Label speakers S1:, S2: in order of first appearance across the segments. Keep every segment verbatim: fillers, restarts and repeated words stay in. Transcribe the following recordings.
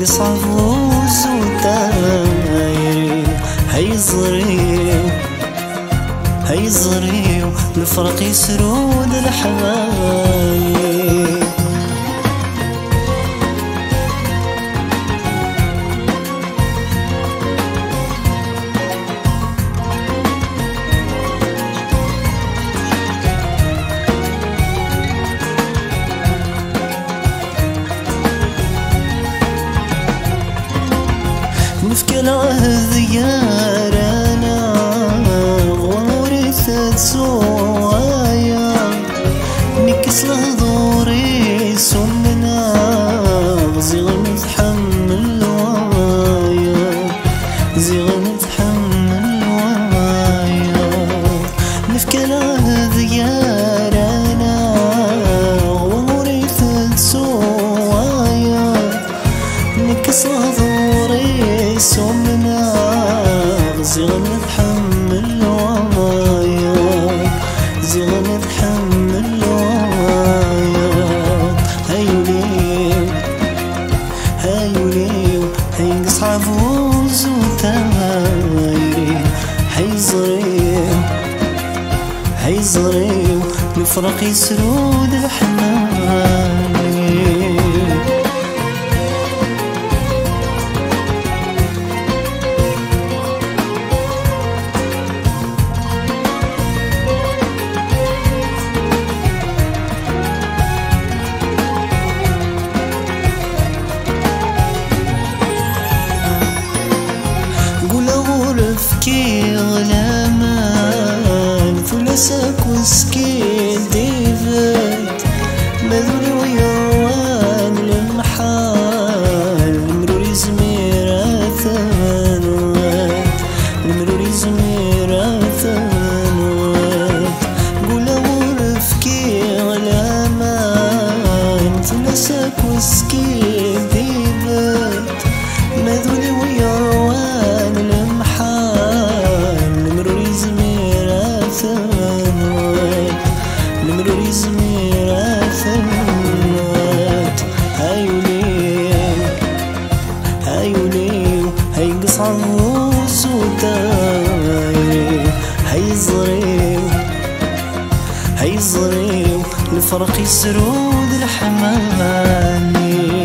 S1: قصعب وزودايري هيزريو هيزريو الفرق يسرود الحبايب. نفكر عهديارنا ورثت سوايا نكس لهضوري سمنا زي نتحمل وايا زي نتحمل وايا. نفكر عهديارنا ورثت سوايا نكس لهضوري سمنا زي نتحمل وايا زي نتحمل وايا. هيوليو هيوليو هيقصعب وزودايري هيزريو هيزريو الفرق يسرود الحنايب. كي غلامان فلسك وسكين ديفيد مذولي ويروان للمحال المروري زميرة ثانوات المروري زميرة ثانوات. قولا غرف كي غلامان فلسك وسكين ديفيد مذولي ويروان المروري زميرة ثانوات. هيوليو هيوليو هيقصعب وزودايري هيزريو هيزريو الفرق يسرود الحمايب.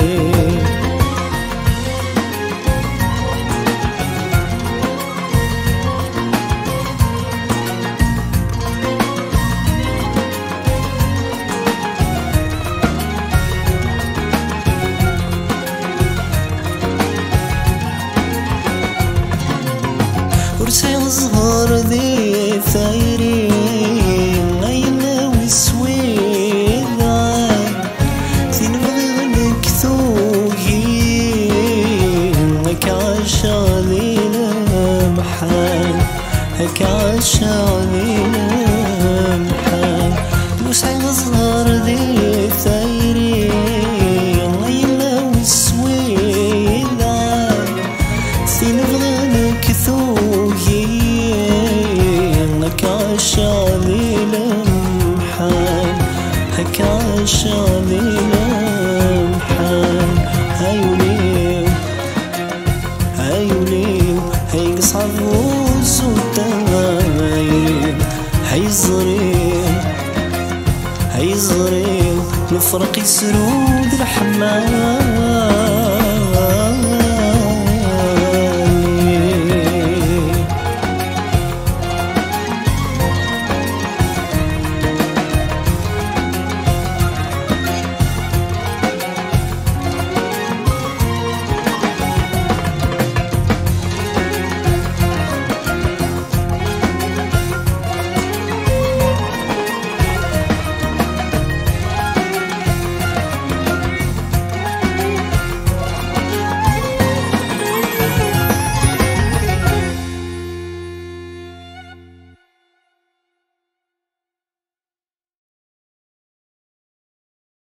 S1: ورسي صغار ذي ثايري غينا وسويد عاد ثين بغي غنك ثوقي هكا عاشا ذي لمحال هكا عاشا ذي لمحال. ورسي صغار ذي ثايري غينا وسويد عاد ثين بغي غنك ثوقي هكا عاشا ذي لمحال هكا عاشا ذي لمحال. هيوليو هيوليو هيقصعب وزودايري هيزريو هيزريو الفرق يسرود الحمايب.